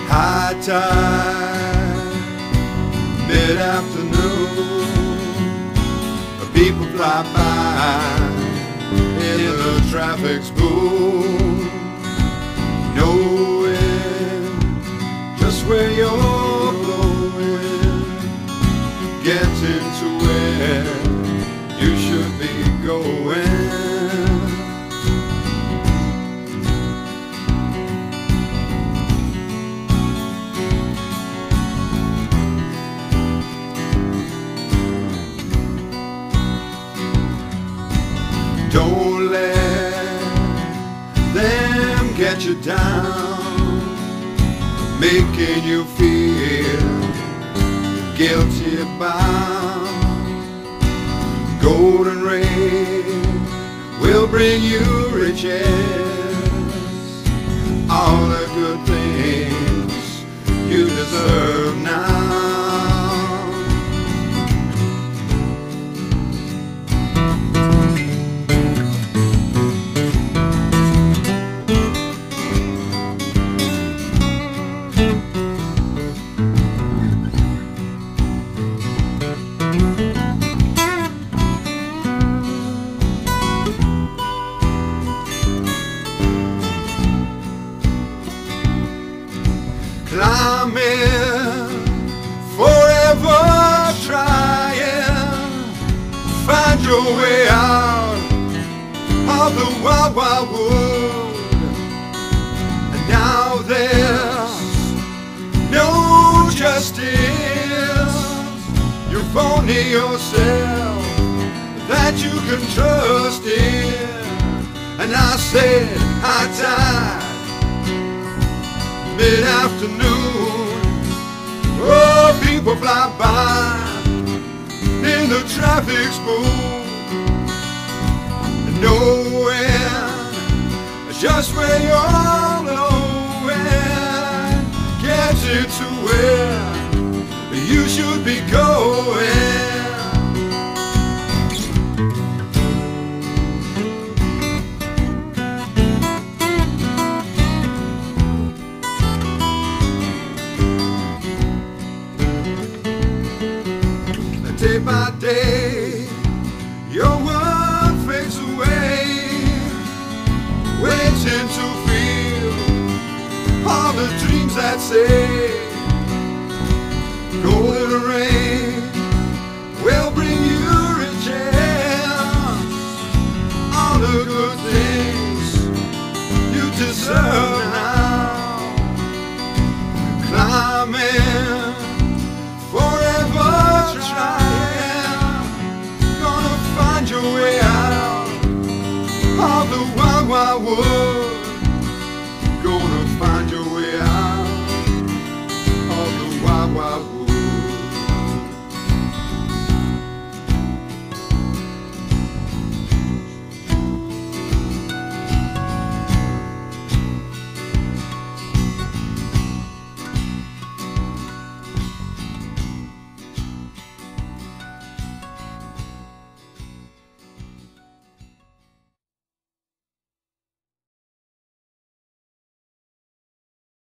High tide, mid-afternoon, people fly by in the traffic's boom, knowing just where you're going, getting to where you should be going. Don't let them get you down, making you feel guilty bound. Golden rain will bring you riches, all the good things you deserve now. Climbing, forever trying, find your way out of the wild, wild wood. And now there's no justice, you're only yourself that you can trust in. And I said, high tide, mid-afternoon, oh, people fly by in the traffic's boom, knowing just where you're going, getting to where you should be going. Day by day, your world fades away, waiting to feel all the dreams that say golden rain will bring you riches, all the good things you deserve now. Climbing, forever trying, gonna find your way out of the wild, wild world.